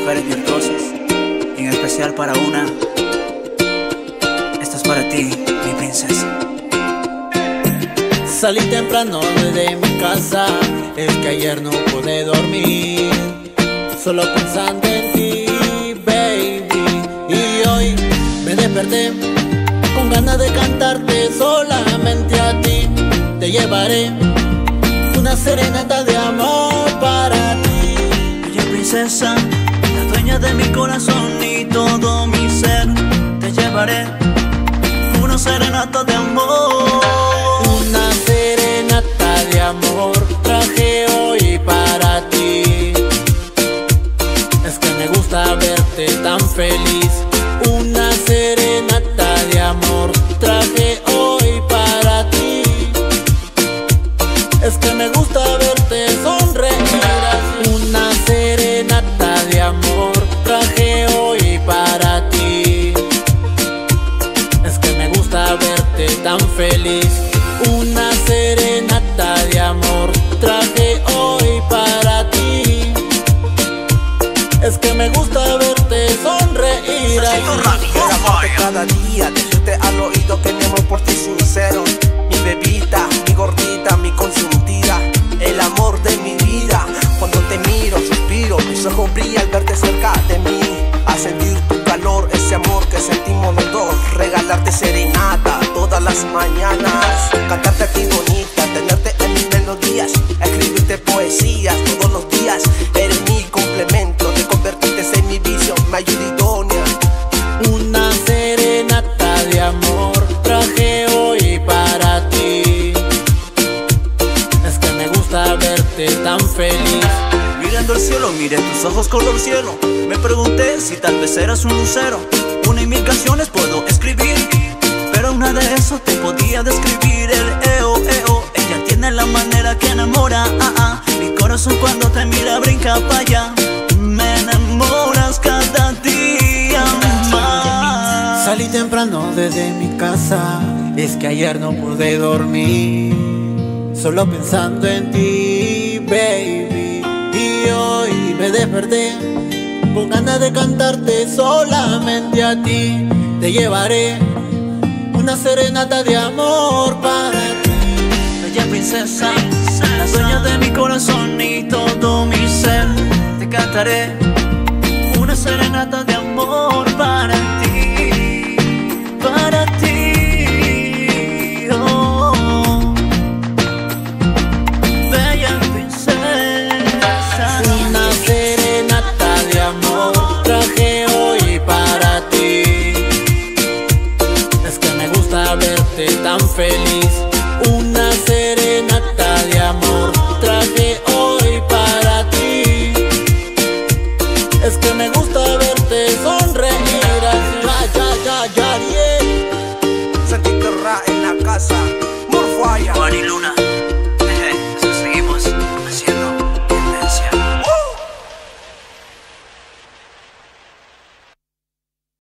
mujeres virtuosas, y en especial para una. Esto es para ti, mi princesa. Salí temprano de mi casa, es que ayer no pude dormir, solo pensando en ti, baby. Y hoy me desperté con ganas de cantarte solamente a ti. Te llevaré una serenata de amor para ti. Oye, princesa, la dueña de mi corazón y todo mi ser, te llevaré una serenata de amor. Una serenata de amor traje hoy para ti. Es que me gusta verte tan feliz. Una serenata de amor traje hoy para ti. Es que me gusta verte sonreír así. Una serenata de amor traje hoy para ti. Es que me gusta verte tan feliz. Una serenata de amor traje hoy para ti. Es que me gusta verte sonreír así. Quiero amarte cada día, decirte al oído que mi amor por ti es sincero. Mi bebita, mi gordita, mi consentida, el amor de mi vida. Cuando te miro, suspiro, mis ojos brillan al verte cerca de mí. A sentir tu calor, ese amor que sentimos los dos. Regalarte serenata todas las mañanas, cantarte a ti bonita, tenerte en mis melodías, escribirte poesías todos los días. Eres mi complemento, te convertiste en mi vicio, mi ayuda idónea. Una serenata de amor traje hoy para ti. Es que me gusta verte tan feliz. Mirando el cielo, miré tus ojos color cielo. Me pregunté si tal vez eras un lucero. Una y mil canciones puedo escribir, pero una de eso te podía describir. El eo, eo, ella tiene la manera que enamora. Mi corazón cuando te mira brinca para allá. Me enamoras cada día más. Salí temprano desde mi casa, es que ayer no pude dormir, solo pensando en ti, baby. Y hoy me desperté con ganas de cantarte solamente a ti. Te llevaré una serenata de amor para ti. Bella princesa, la dueña de mi corazón y todo mi ser, te cantaré una serenata de amor para ti, para ti, oh. Bella princesa. Una serenata de amor traje hoy para ti. Es que me gusta verte tan feliz. Una serenata de amor traje hoy para ti. Es que me gusta verte sonreír así. Sentiste ra en la casa, Morfaya. Juan y Luna.